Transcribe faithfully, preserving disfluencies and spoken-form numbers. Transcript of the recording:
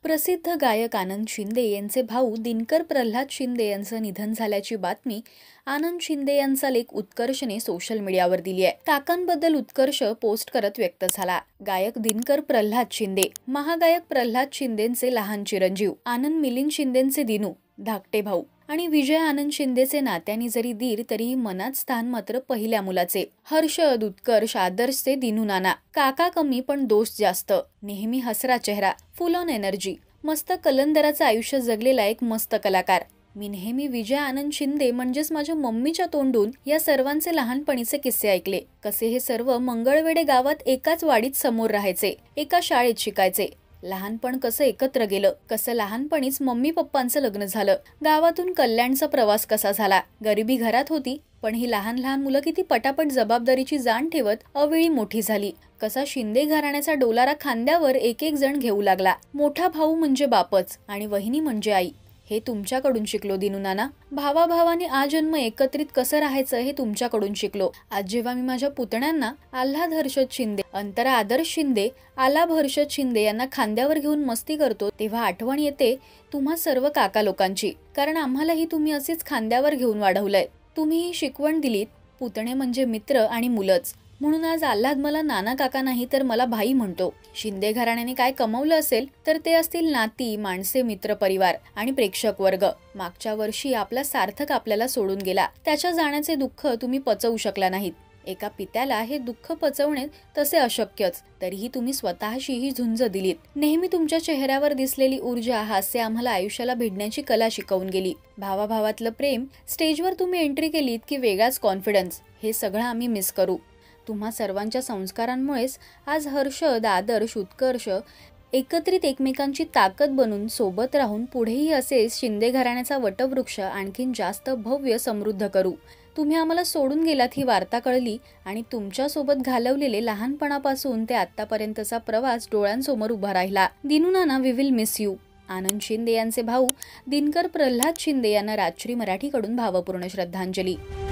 प्रसिद्ध गायक आनंद शिंदे यांचे भाऊ दिनकर प्रल्हाद शिंदे यांचं निधन झाल्याची बातमी आनंद शिंदे यांचा लेख उत्कर्षने सोशल मीडियावर दिली आहे। काकांबद्दल उत्कर्ष पोस्ट करत व्यक्त झाला। गायक दिनकर प्रल्हाद शिंदे, महागायक प्रल्हाद शिंदेंचे लहान चिरंजीव, आनंद मिलिंद शिंदेंचे दिनू धाकटे भाऊ आणि विजय आनंद शिंदेचे नात्यानी जरी दीर तरीही मनात स्थान मात्र पहिल्या मुलाचे। हर्षद, उत्कर्ष, आदर्शचे दिनू नाना, काका कमी पण दोष जास्त, नेहमी हसरा चेहरा, फुल ऑन एनर्जी, मस्त कलंदराचं आयुष्य जगलेला एक मस्त कलाकार। मी नेहमी विजय आनंद शिंदे म्हणजेच माझ्या मम्मीच्या तोंडून या सर्वांचे लहानपणीचे किस्से ऐकले। कसे हे सर्व मंगळवेढे गावात एकाच वाडीत समोर राहायचे, एका शाळेत शिकायचे। लहानपण कसं एकत्र गेलं, कसं लहानपणीच मम्मी पप्पांचं लग्न झालं, गावातून कल्याणचा प्रवास कसा झाला, गरिबी घरात होती पण ही लहान लहान मुलं किती पटापट जबाबदारीची जाण ठेवत अवेळी मोठी झाली, कसा शिंदे घराण्याचा डोलारा खांद्यावर एक एक जण घेऊ लागला। मोठा भाऊ म्हणजे बापच आणि वहिनी म्हणजे आई, हे तुमच्याकडून शिकलो दिनू नाना। भावा भावाने आजन्म एकत्रित कसं राहायचं हे तुमच्याकडून शिकलो। आज जेव्हा मी माझ्या पुतण्यांना आल्हाद हर्षद शिंदे, अंतरा आदर्श शिंदे, आलाभ हर्षद शिंदे यांना खांद्यावर घेऊन मस्ती करतो तेव्हा आठवण येते तुम्हा सर्व काका लोकांची, कारण आम्हालाही तुम्ही असेच खांद्यावर घेऊन वाढवलंय। तुम्ही ही शिकवण दिलीत, पुतणे म्हणजे मित्र आणि मुलंच, म्हणून आज आल्हाद मला नाना काका नाही तर मला भाई म्हणतो। शिंदे घराण्याने काय कमवलं असेल तर ते असतील नाती, माणसे, मित्र परिवार आणि प्रेक्षक वर्ग। मागच्या वर्षी आपला सार्थक आपल्याला सोडून गेला, त्याच्या जाण्याचे दुःख तुम्ही पचवू शकला नाहीत। एका पित्याला हे दुःख पचवणे तसे अशक्यच, तरीही तुम्ही स्वतःशी ही झुंज दिलीत। नेहमी तुमच्या चेहऱ्यावर दिसलेली ऊर्जा, हास्य आम्हाला आयुष्याला भिडण्याची कला शिकवून गेली। भावाभावातलं प्रेम, स्टेजवर तुम्ही एंट्री केलीत की वेगळाच कॉन्फिडन्स, हे सगळं आम्ही मिस करू। तुम्हा सर्वांच्या संस्कारांमुळेच आज हर्षद, आदर्श, उत्कर्ष एकत्रित एकमेकांची ताकद बनून सोबत राहून पुढेही असेच शिंदे घराण्याचा वटवृक्ष आणखीन जास्त भव्य समृद्ध करू। तुम्ही आम्हाला सोडून गेलात ही वार्ता कळली आणि तुमच्या सोबत घालवलेले लहानपणापासून ते आतापर्यंतचा प्रवास डोळ्यांसमोर उभा राहिला। दिनू नाना, we will miss you. Anand Shinde यांचे भाऊ दिनकर प्रल्हाद शिंदे यांना राजश्री मराठीकडून भावपूर्ण श्रद्धांजली।